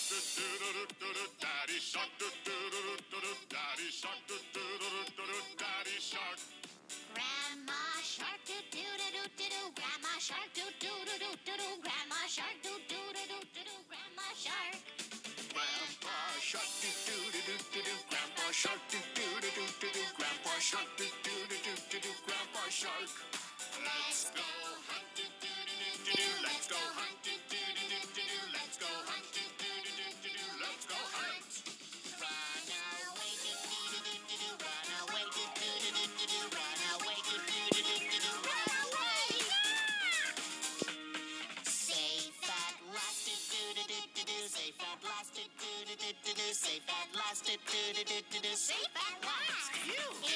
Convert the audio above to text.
Daddy shark, Daddy shark, Daddy shark. Grandma shark, doo doo doo doo doo doo. Grandma shark, doo doo doo doo doo doo. Grandma shark, doo doo doo doo doo doo. Grandma shark. Grandpa shark, doo doo doo doo doo doo. Grandpa shark, doo doo doo doo doo doo. Grandpa shark, doo doo doo doo doo doo. Grandpa shark. Let's go hunt, doo doo doo doo doo. Let's go hunt, doo doo doo doo doo. Let's go hunt, doo doo doo doo doo. Let's go hunt. Run away, doo doo doo doo doo doo. Run away, doo doo doo doo doo doo. Run away, doo doo doo doo doo doo. Run away. Safe at last, doo doo doo doo doo doo. Safe at last, doo doo doo doo doo doo. Safe at last, doo doo doo doo doo doo. Safe at last.